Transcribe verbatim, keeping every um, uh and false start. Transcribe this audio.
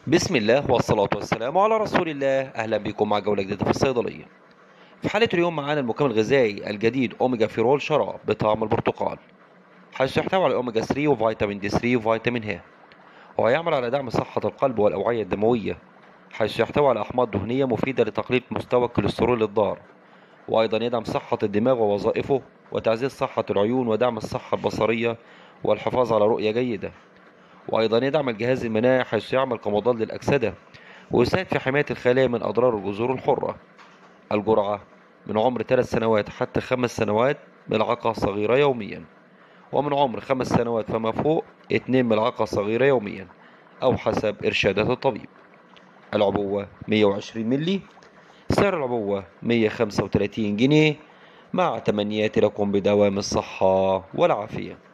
بسم الله والصلاة والسلام على رسول الله. أهلا بكم مع جولة جديدة في الصيدلية. في حالة اليوم معانا المكمل الغذائي الجديد أوميجا فيرول شراب بطعم البرتقال، حيث يحتوي على أوميجا ثلاثة وفيتامين دي ثلاثة وفيتامين ه. ويعمل على دعم صحة القلب والأوعية الدموية، حيث يحتوي على أحماض دهنية مفيدة لتقليل مستوى الكوليسترول الضار. وأيضا يدعم صحة الدماغ ووظائفه، وتعزيز صحة العيون، ودعم الصحة البصرية، والحفاظ على رؤية جيدة. وأيضا يدعم الجهاز المناعي، حيث يعمل كمضاد للأكسدة، ويساعد في حماية الخلايا من أضرار الجذور الحرة. الجرعة من عمر ثلاث سنوات حتى خمس سنوات ملعقة صغيرة يوميا، ومن عمر خمس سنوات فما فوق اتنين ملعقة صغيرة يوميا، أو حسب إرشادات الطبيب. العبوة مية وعشرين ملي. سعر العبوة مية وخمسة وتلاتين جنيه، مع تمنياتي لكم بدوام الصحة والعافية.